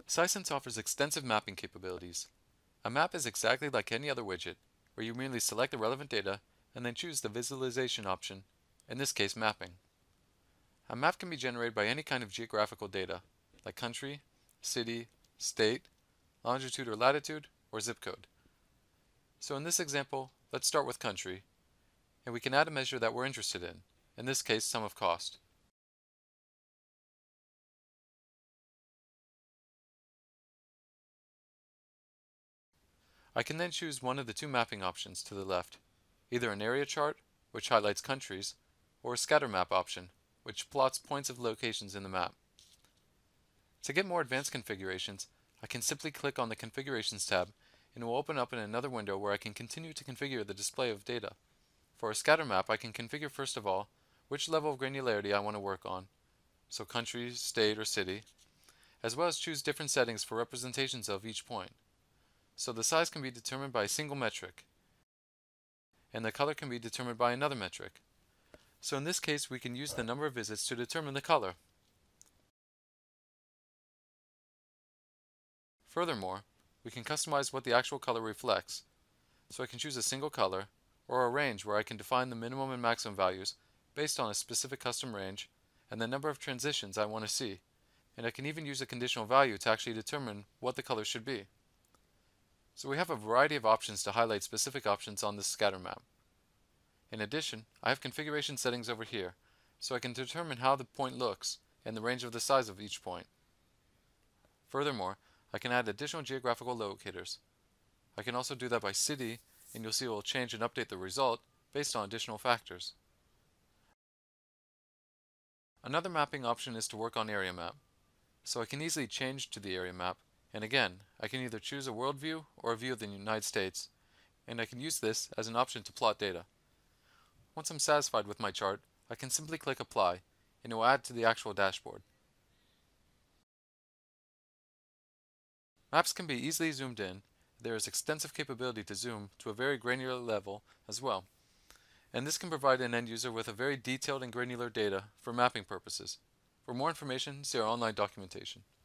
Sisense offers extensive mapping capabilities. A map is exactly like any other widget, where you merely select the relevant data and then choose the visualization option, in this case mapping. A map can be generated by any kind of geographical data, like country, city, state, longitude or latitude, or zip code. So in this example, let's start with country, and we can add a measure that we're interested in this case sum of cost. I can then choose one of the two mapping options to the left, either an area chart, which highlights countries, or a scatter map option, which plots points of locations in the map. To get more advanced configurations, I can simply click on the Configurations tab and it will open up in another window where I can continue to configure the display of data. For a scatter map, I can configure first of all which level of granularity I want to work on, so country, state, or city, as well as choose different settings for representations of each point. So the size can be determined by a single metric, and the color can be determined by another metric. So in this case, we can use the number of visits to determine the color. Furthermore, we can customize what the actual color reflects. So I can choose a single color, or a range where I can define the minimum and maximum values based on a specific custom range and the number of transitions I want to see, and I can even use a conditional value to actually determine what the color should be. So we have a variety of options to highlight specific options on this scatter map. In addition, I have configuration settings over here, so I can determine how the point looks and the range of the size of each point. Furthermore, I can add additional geographical locators. I can also do that by city, and you'll see it will change and update the result based on additional factors. Another mapping option is to work on area map. So I can easily change to the area map, and again, I can either choose a world view or a view of the United States, and I can use this as an option to plot data. Once I'm satisfied with my chart, I can simply click Apply, and it will add to the actual dashboard. Maps can be easily zoomed in. There is extensive capability to zoom to a very granular level as well, and this can provide an end user with a very detailed and granular data for mapping purposes. For more information, see our online documentation.